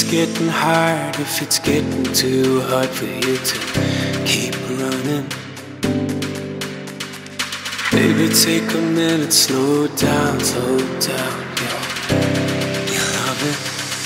getting hard, if it's getting too hard for you to keep running, baby, take a minute, slow down, yo. You love it.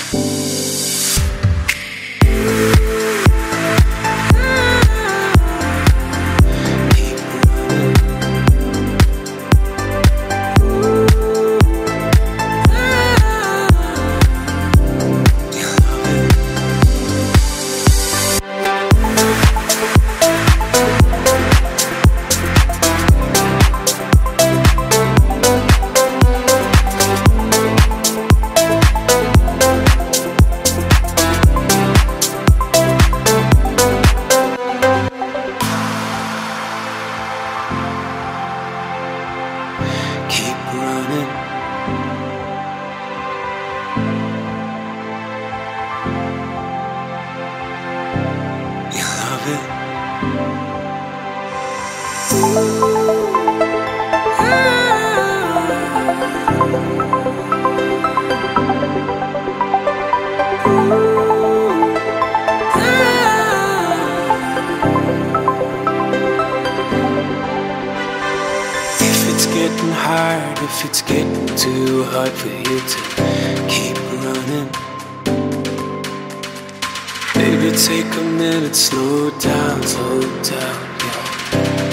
Getting hard, if it's getting too hard for you to keep running, baby, take a minute, slow down, yo.